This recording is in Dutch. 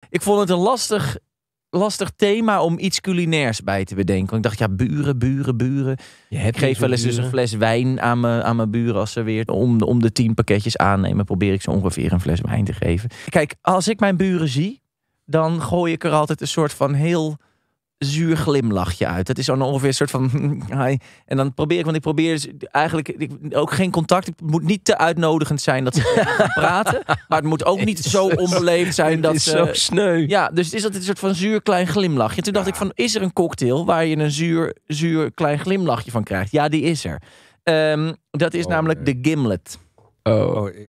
ik vond het een lastig thema om iets culinairs bij te bedenken. Want ik dacht, ja, buren. Ik geef wel eens dus een fles wijn aan mijn buren als ze weer om de 10 pakketjes aannemen. Probeer ik ze ongeveer een fles wijn te geven. Kijk, als ik mijn buren zie, dan gooi ik er altijd een soort van heel zuur glimlachje uit. Dat is dan ongeveer een soort van... hi. En dan probeer ik, want ik probeer eigenlijk ook geen contact. Het moet niet te uitnodigend zijn dat ze gaan praten. Maar het moet ook niet zo onbeleefd zijn dat ze... zo sneu. Ja, dus het is altijd een soort van zuur klein glimlachje. Toen dacht ik van, is er een cocktail waar je een zuur klein glimlachje van krijgt? Ja, die is er. Dat is namelijk de Gimlet. Oh.